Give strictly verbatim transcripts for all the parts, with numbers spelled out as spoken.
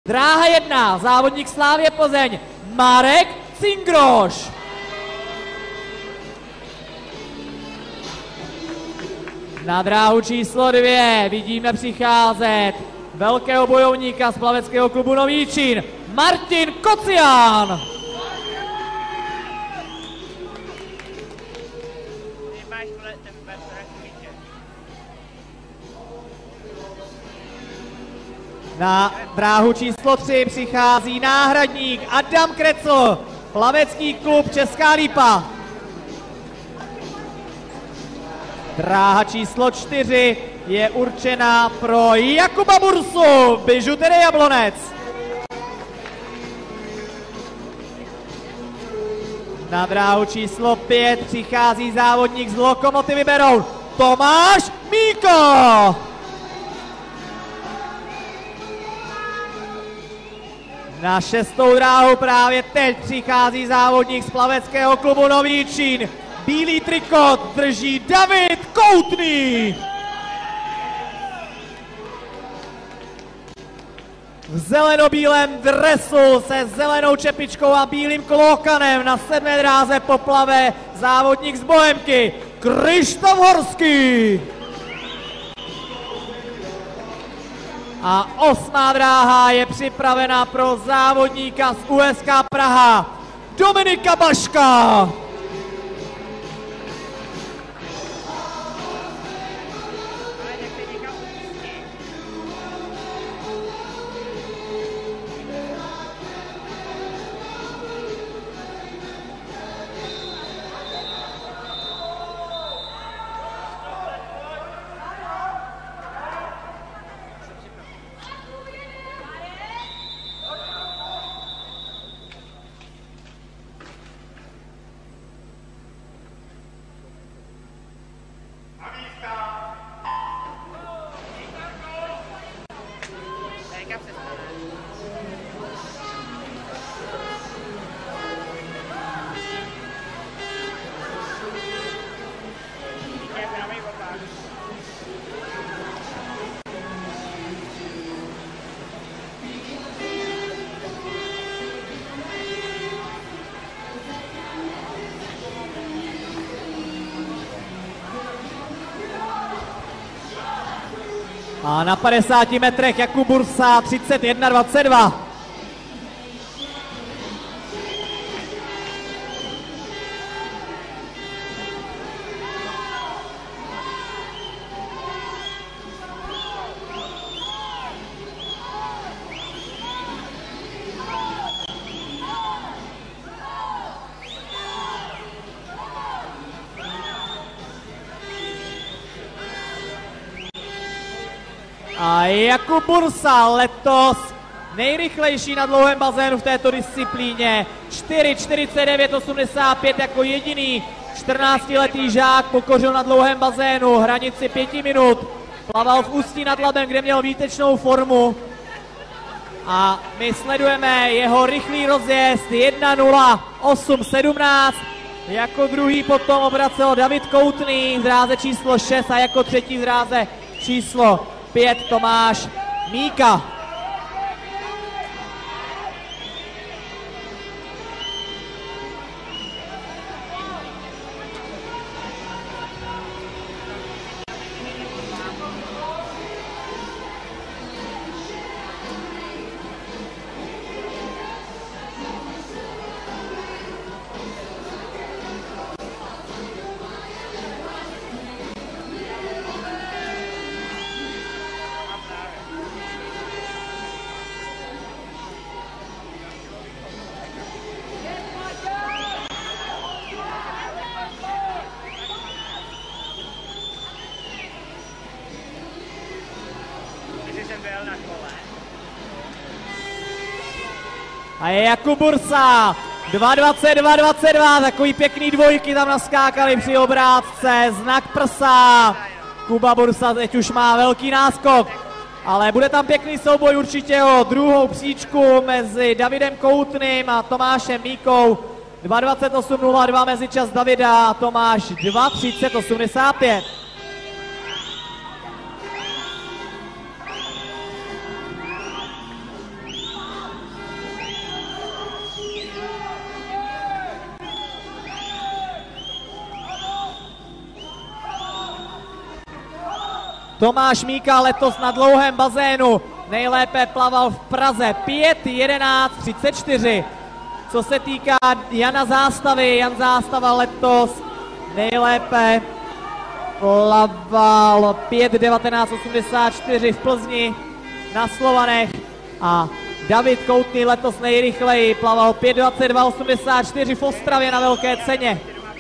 Dráha jedna, závodník Slávie Plzeň, Marek Cingroš. Na dráhu číslo dvě vidíme přicházet velkého bojovníka z plaveckého klubu Nový Čín, Martin Kocián. Na dráhu číslo tři přichází náhradník Adam Krecl, plavecký klub Česká Lípa. Dráha číslo čtyři je určena pro Jakuba Bursu, Bižuterie Jablonec. Na dráhu číslo pět přichází závodník z Lokomotivy Beroun, Tomáš Míko. Na šestou dráhu právě teď přichází závodník z plaveckého klubu Nový Čín. Bílý trikot drží David Koutný. V zelenobílém dresu se zelenou čepičkou a bílým klokanem na sedmé dráze poplave závodník z Bohemky Krištof Horský. A osmá dráha je připravena pro závodníka z U S K Praha, Dominika Baška. A na padesáti metrech Jakub Bursa třicet jedna dvacet dva. A Jakub Bursa letos nejrychlejší na dlouhém bazénu v této disciplíně. čtyři čtyřicet devět osmdesát pět jako jediný čtrnáctiletý žák pokořil na dlouhém bazénu hranici pěti minut. Plaval v Ústí nad Labem, kde měl výtečnou formu. A my sledujeme jeho rychlý rozjezd jedna nula osm sedmnáct. Jako druhý potom obracel David Koutný v dráze číslo šest a jako třetí v dráze číslo pět Tomáš Míka. A je Jakub Bursa, dva dvacet dva dvacet dva, takový pěkný dvojky tam naskákali při obrátce, znak prsa. Kuba Bursa teď už má velký náskok, ale bude tam pěkný souboj určitě o druhou příčku mezi Davidem Koutným a Tomášem Míkou. dva dvacet osm nula dva mezičas Davida a Tomáš dva třicet osmdesát pět. Tomáš Míka letos na dlouhém bazénu nejlépe plaval v Praze pět jedenáct třicet čtyři. Co se týká Jana Zástavy, Jan Zástava letos nejlépe plaval pět devatenáct osmdesát čtyři v Plzni na Slovanech a David Koutný letos nejrychleji plaval pět dvacet dva osmdesát čtyři v Ostravě na Velké ceně.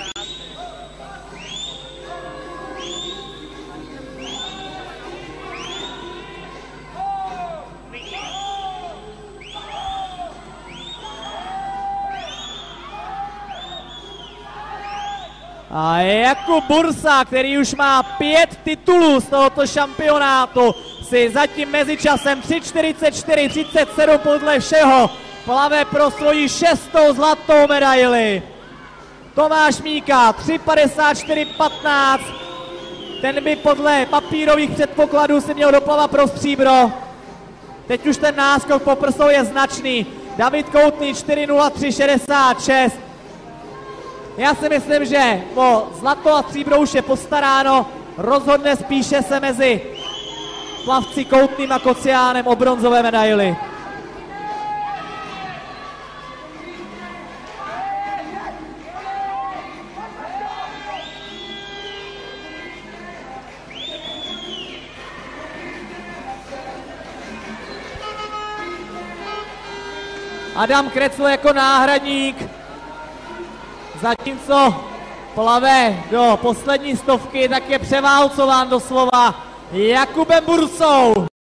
A Jakub Bursa, který už má pět titulů z tohoto šampionátu, si zatím mezičasem tři čtyřicet čtyři třicet sedm podle všeho plave pro svoji šestou zlatou medaili. Tomáš Míka tři padesát čtyři patnáct, ten by podle papírových předpokladů si měl doplavat pro stříbro. Teď už ten náskok po prsou je značný. David Koutný čtyři nula tři šedesát šest. Já si myslím, že o zlato a stříbro už je postaráno, rozhodne spíše se mezi plavci Koutným a Kociánem o bronzové medaili. Adam Krecl jako náhradník, zatímco plave do poslední stovky, tak je převálcován doslova Jakubem Bursou.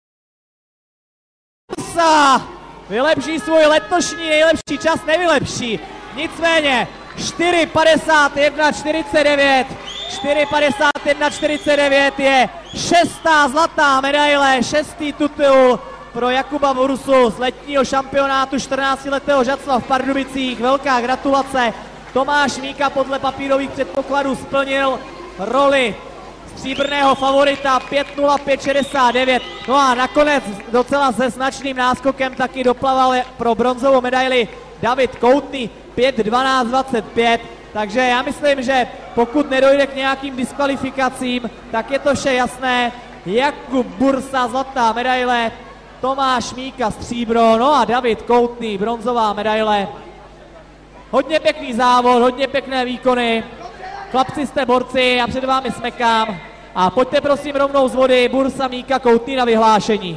Bursa vylepší svůj letošní nejlepší čas, nevylepší. Nicméně čtyři padesát jedna čtyřicet devět, čtyři padesát jedna čtyřicet devět je šestá zlatá medaile, šestý titul pro Jakuba Bursu z letního šampionátu čtrnáctiletého žadstva v Pardubicích. Velká gratulace. Tomáš Míka podle papírových předpokladů splnil roli stříbrného favorita pět nula pět šedesát devět. No a nakonec docela se značným náskokem taky doplaval pro bronzovou medaili David Koutný pět dvanáct dvacet pět. Takže já myslím, že pokud nedojde k nějakým diskvalifikacím, tak je to vše jasné. Jakub Bursa zlatá medaile, Tomáš Míka stříbro, no a David Koutný bronzová medaile. Hodně pěkný závod, hodně pěkné výkony. Chlapci jste borci, já před vámi smekám. A pojďte prosím rovnou z vody, Bursa, Míka, Koutný na vyhlášení.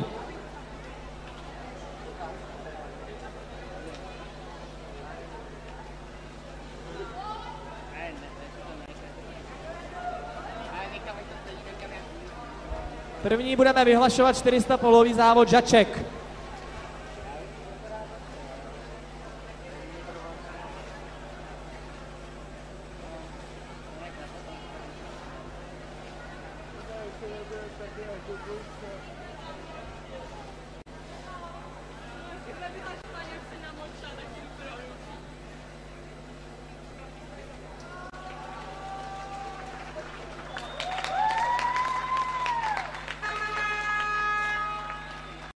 První budeme vyhlašovat čtyři sta polový závod žaček.